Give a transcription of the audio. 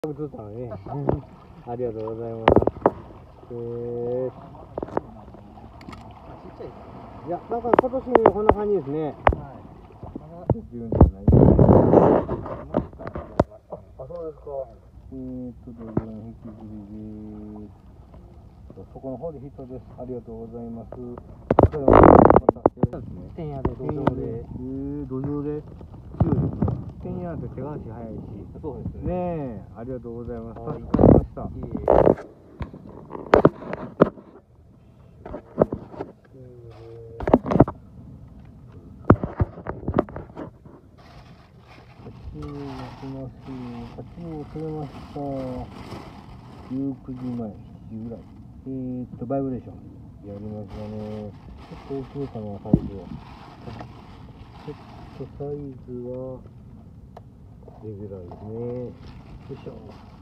映ったのね。ありがとうございます。いや、なんか今年こんな感じですね。はい。自分じゃない。あ、そうですか。引き継ぎで。そこの方でヒットです。ありがとうございます。天野で土壌で。土壌で。強いですね。天野って手が足早いし。そうですね。ねえ、ありがとうございます。助かりました。8を取れました。19時前、7時ぐらい。バイブレーション。やりましたね。ちょっと大きいかな、サイズは。ちょっとサイズは、レギュラーですね。よいしょ。